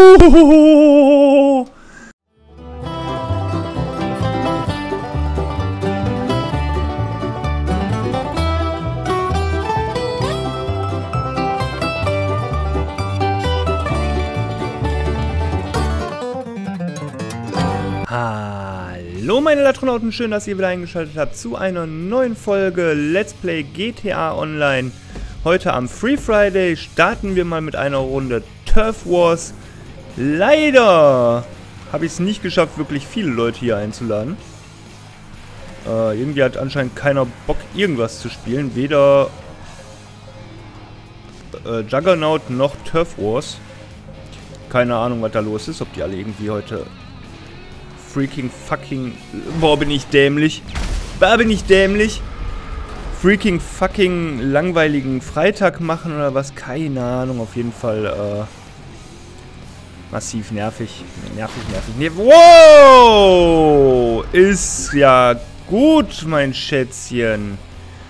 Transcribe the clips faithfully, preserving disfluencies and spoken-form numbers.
Oh! Hallo meine Latronauten, schön, dass ihr wieder eingeschaltet habt zu einer neuen Folge Let's Play G T A Online. Heute am Free Friday starten wir mal mit einer Runde Turf Wars. Leider habe ich es nicht geschafft, wirklich viele Leute hier einzuladen. Äh, irgendwie hat anscheinend keiner Bock, irgendwas zu spielen. Weder äh, Juggernaut noch Turf Wars. Keine Ahnung, was da los ist, ob die alle irgendwie heute... Freaking fucking... Boah, bin ich dämlich. Boah, bin ich dämlich. Freaking fucking langweiligen Freitag machen oder was? Keine Ahnung, auf jeden Fall äh, massiv nervig. Nervig, nervig, nervig. Wow! Ist ja gut, mein Schätzchen.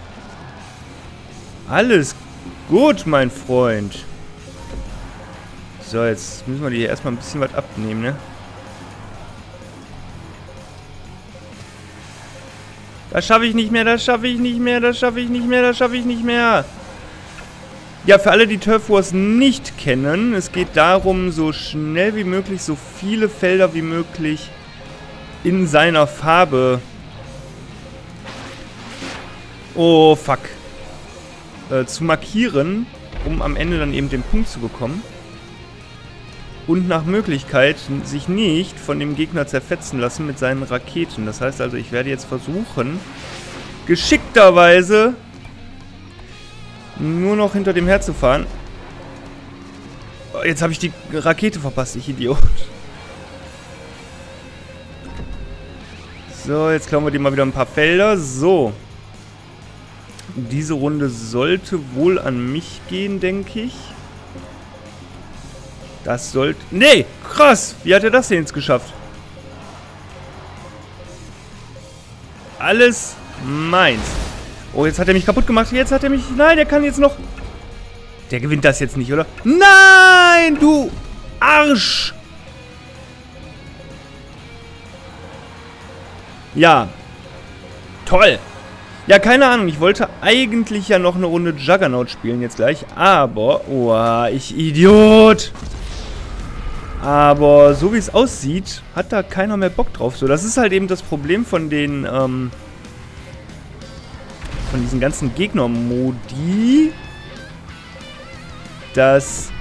Alles gut, mein Freund. So, jetzt müssen wir dir erstmal ein bisschen was abnehmen, ne? Das schaffe ich nicht mehr, das schaffe ich nicht mehr, das schaffe ich nicht mehr, das schaffe ich nicht mehr. Ja, für alle, die Turf Wars nicht kennen, es geht darum, so schnell wie möglich, so viele Felder wie möglich in seiner Farbe... Oh, fuck. Äh, zu markieren, um am Ende dann eben den Punkt zu bekommen. Und nach Möglichkeit sich nicht von dem Gegner zerfetzen lassen mit seinen Raketen. Das heißt also, ich werde jetzt versuchen, geschickterweise nur noch hinter dem herzufahren. Oh, jetzt habe ich die Rakete verpasst, ich Idiot. So, jetzt klauen wir dir mal wieder ein paar Felder. So. Diese Runde sollte wohl an mich gehen, denke ich. Das sollte... Nee! Krass! Wie hat er das denn jetzt geschafft? Alles meins. Oh, jetzt hat er mich kaputt gemacht. Jetzt hat er mich... Nein, der kann jetzt noch... Der gewinnt das jetzt nicht, oder? Nein, du Arsch! Ja. Toll. Ja, keine Ahnung. Ich wollte eigentlich ja noch eine Runde Juggernaut spielen jetzt gleich. Aber... Oh, ich Idiot! Aber so wie es aussieht, hat da keiner mehr Bock drauf. So, das ist halt eben das Problem von den, ähm, von diesen ganzen Gegner-Modi, dass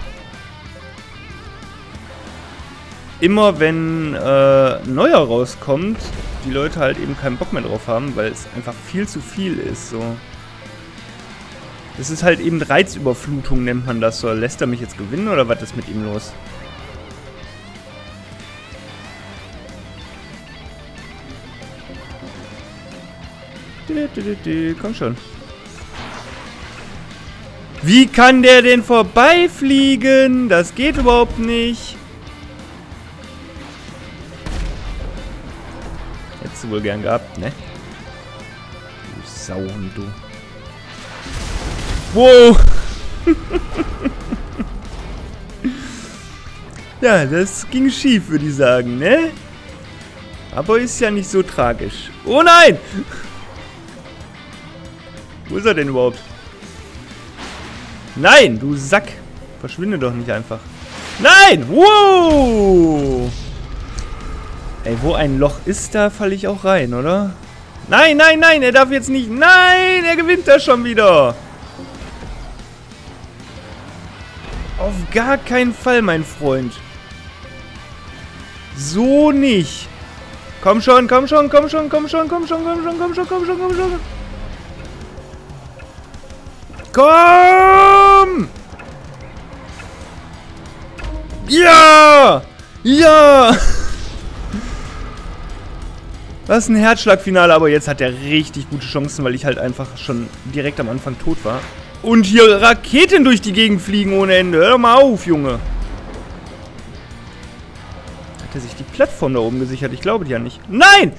immer wenn äh, neuer rauskommt, die Leute halt eben keinen Bock mehr drauf haben, weil es einfach viel zu viel ist. So, das ist halt eben Reizüberflutung, nennt man das. So, lässt er mich jetzt gewinnen oder was ist mit ihm los? Komm schon. Wie kann der denn vorbeifliegen? Das geht überhaupt nicht. Hättest du wohl gern gehabt, ne? Du Sau und du. Wow. Ja, das ging schief, würde ich sagen, ne? Aber ist ja nicht so tragisch. Oh nein! Wo ist er denn überhaupt? Nein, du Sack. Verschwinde doch nicht einfach. Nein! Wow! Ey, wo ein Loch ist, da falle ich auch rein, oder? Nein, nein, nein, er darf jetzt nicht. Nein, er gewinnt das schon wieder. Auf gar keinen Fall, mein Freund. So nicht. Komm schon, komm schon, komm schon, komm schon, komm schon, komm schon, komm schon, komm schon, komm schon. Komm! Ja! Ja! Das ist ein Herzschlagfinale, aber jetzt hat er richtig gute Chancen, weil ich halt einfach schon direkt am Anfang tot war. Und hier Raketen durch die Gegend fliegen ohne Ende. Hör mal auf, Junge. Hat er sich die Plattform da oben gesichert? Ich glaube die ja nicht. Nein!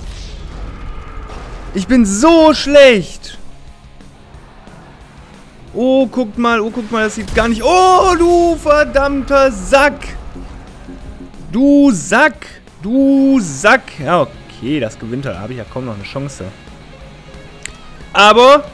Ich bin so schlecht. Oh, guckt mal, oh, guckt mal, das sieht gar nicht... Oh, du verdammter Sack! Du Sack! Du Sack! Ja, okay, das gewinnt er. Da habe ich ja kaum noch eine Chance. Aber...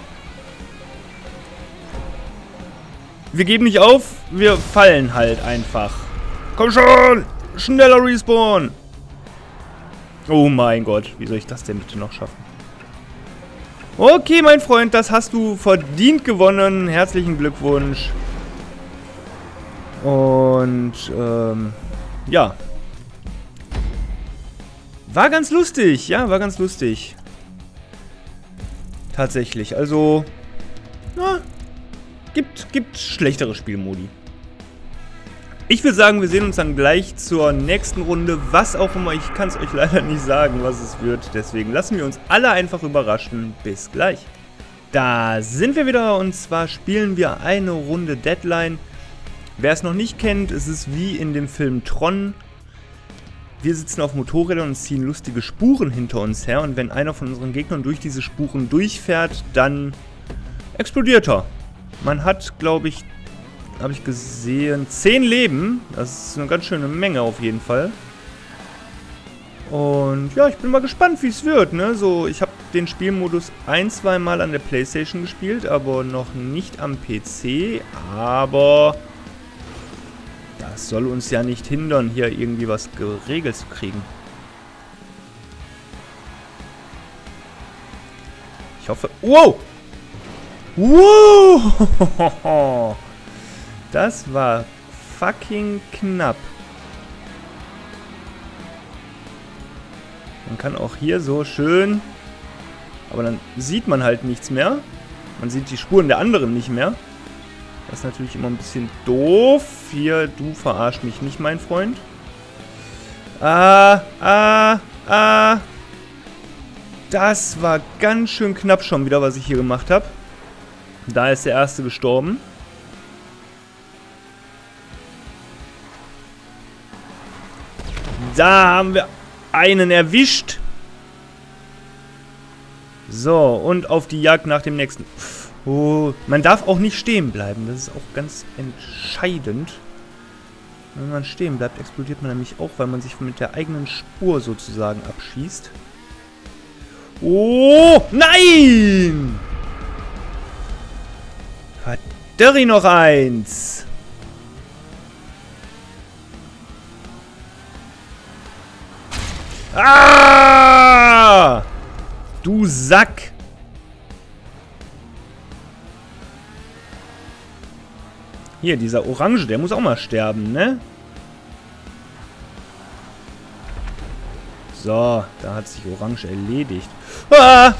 wir geben nicht auf, wir fallen halt einfach. Komm schon! Schneller Respawn! Oh mein Gott, wie soll ich das denn bitte noch schaffen? Okay, mein Freund, das hast du verdient gewonnen. Herzlichen Glückwunsch. Und, ähm, ja. War ganz lustig, ja, war ganz lustig. Tatsächlich, also, na, gibt, gibt schlechtere Spielmodi. Ich würde sagen, wir sehen uns dann gleich zur nächsten Runde, was auch immer. Ich kann es euch leider nicht sagen, was es wird. Deswegen lassen wir uns alle einfach überraschen. Bis gleich. Da sind wir wieder und zwar spielen wir eine Runde Deadline. Wer es noch nicht kennt, es ist wie in dem Film Tron. Wir sitzen auf Motorrädern und ziehen lustige Spuren hinter uns her. Und wenn einer von unseren Gegnern durch diese Spuren durchfährt, dann explodiert er. Man hat, glaube ich... habe ich gesehen, zehn Leben. Das ist eine ganz schöne Menge auf jeden Fall. Und ja, ich bin mal gespannt, wie es wird, ne? So, ich habe den Spielmodus ein, zwei Mal an der PlayStation gespielt, aber noch nicht am P C. Aber das soll uns ja nicht hindern, hier irgendwie was geregelt zu kriegen. Ich hoffe... Wow! Wow! Das war fucking knapp. Man kann auch hier so schön... aber dann sieht man halt nichts mehr. Man sieht die Spuren der anderen nicht mehr. Das ist natürlich immer ein bisschen doof. Hier, du verarsch mich nicht, mein Freund. Ah, ah, ah. Das war ganz schön knapp schon wieder, was ich hier gemacht habe. Da ist der erste gestorben. Da haben wir einen erwischt. So, und auf die Jagd nach dem nächsten. Oh, man darf auch nicht stehen bleiben. Das ist auch ganz entscheidend. Wenn man stehen bleibt, explodiert man nämlich auch, weil man sich mit der eigenen Spur sozusagen abschießt. Oh, nein! Verdurri noch eins. Ah! Du Sack! Hier, dieser Orange, der muss auch mal sterben, ne? So, da hat sich Orange erledigt. Ah!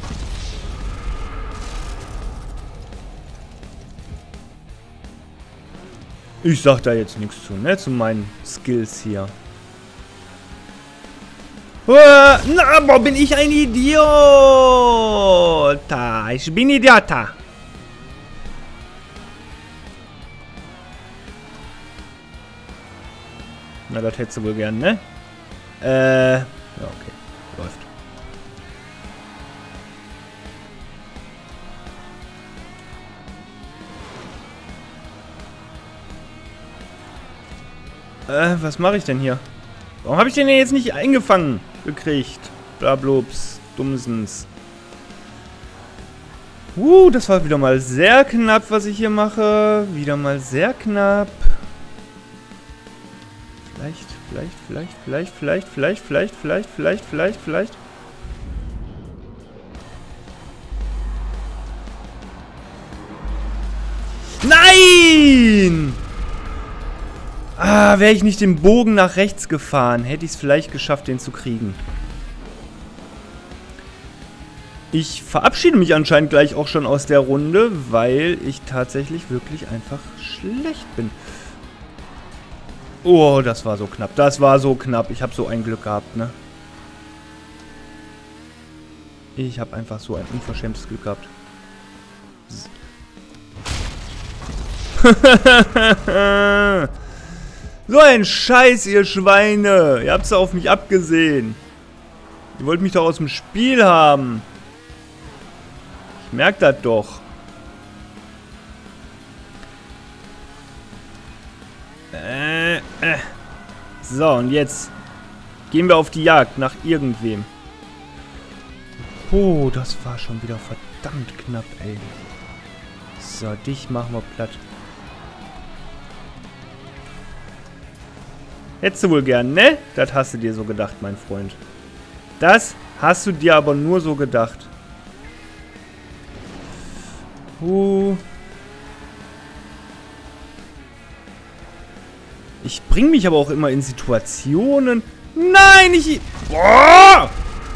Ich sag da jetzt nichts zu, ne? Zu meinen Skills hier. Ah, na, aber bin ich ein Idiot? Ich bin Idiota. Na, das hättest du wohl gern, ne? Äh, ja, okay. Läuft. Äh, was mache ich denn hier? Warum habe ich den denn jetzt nicht eingefangen gekriegt? Blablups, Dummsens. Uh, das war wieder mal sehr knapp, was ich hier mache. Wieder mal sehr knapp. Vielleicht, vielleicht, vielleicht, vielleicht, vielleicht, vielleicht, vielleicht, vielleicht, vielleicht, vielleicht, vielleicht. Nein! Ah, wäre ich nicht den Bogen nach rechts gefahren, hätte ich es vielleicht geschafft, den zu kriegen. Ich verabschiede mich anscheinend gleich auch schon aus der Runde, weil ich tatsächlich wirklich einfach schlecht bin. Oh, das war so knapp. Das war so knapp. Ich habe so ein Glück gehabt, ne? Ich habe einfach so ein unverschämtes Glück gehabt. So ein Scheiß, ihr Schweine. Ihr habt's auf mich abgesehen. Ihr wollt mich doch aus dem Spiel haben. Ich merke das doch. Äh. So, und jetzt gehen wir auf die Jagd nach irgendwem. Oh, das war schon wieder verdammt knapp, ey. So, dich machen wir platt. Hättest du wohl gern, ne? Das hast du dir so gedacht, mein Freund. Das hast du dir aber nur so gedacht. Uh. Ich bringe mich aber auch immer in Situationen. Nein, ich... Boah!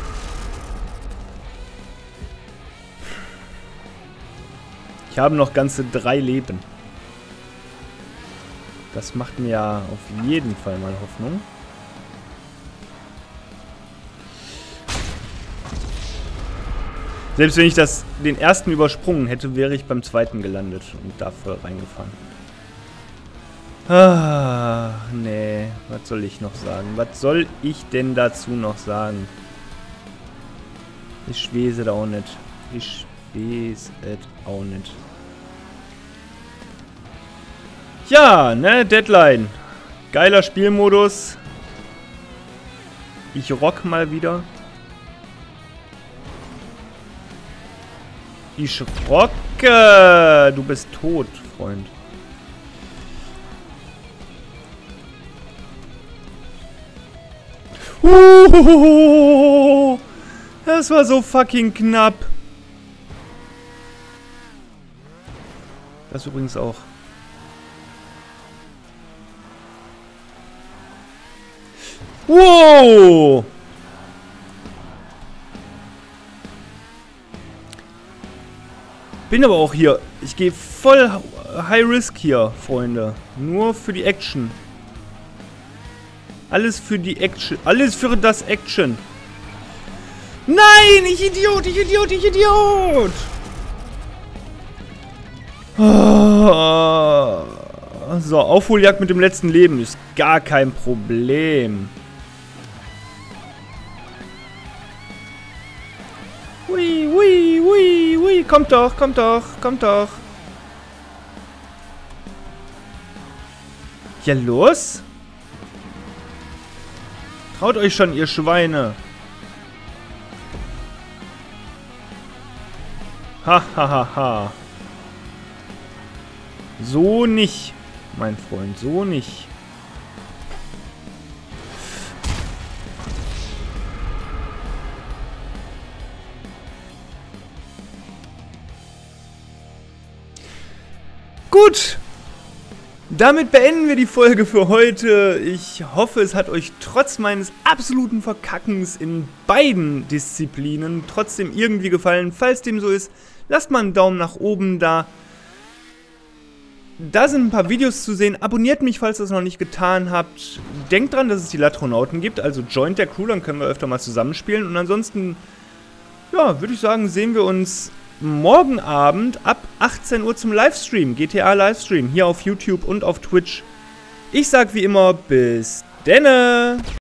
Ich habe noch ganze drei Leben. Das macht mir ja auf jeden Fall mal Hoffnung. Selbst wenn ich das, den ersten übersprungen hätte, wäre ich beim zweiten gelandet und da voll reingefahren. Ah, nee. Was soll ich noch sagen? Was soll ich denn dazu noch sagen? Ich weiß es auch nicht. Ich weiß es auch nicht. Ja, ne, Deadline. Geiler Spielmodus. Ich rock mal wieder. Ich rocke. Du bist tot, Freund. Uh, das war so fucking knapp. Das übrigens auch. Wow! Bin aber auch hier. Ich gehe voll High Risk hier, Freunde. Nur für die Action. Alles für die Action. Alles für das Action. Nein! Ich Idiot! Ich Idiot! Ich Idiot! Oh. So, Aufholjagd mit dem letzten Leben ist gar kein Problem. Hui, hui, hui, hui. Kommt doch, kommt doch, kommt doch. Ja, los? Traut euch schon, ihr Schweine. Ha, ha, ha, ha. So nicht, mein Freund, so nicht. Gut. Damit beenden wir die Folge für heute. Ich hoffe, es hat euch trotz meines absoluten Verkackens in beiden Disziplinen trotzdem irgendwie gefallen. Falls dem so ist, lasst mal einen Daumen nach oben da. Da sind ein paar Videos zu sehen. Abonniert mich, falls ihr es noch nicht getan habt. Denkt dran, dass es die Latronauten gibt. Also joint der Crew, dann können wir öfter mal zusammenspielen. Und ansonsten, ja, würde ich sagen, sehen wir uns morgen Abend ab achtzehn Uhr zum Livestream. G T A Livestream. Hier auf YouTube und auf Twitch. Ich sag wie immer, bis denne!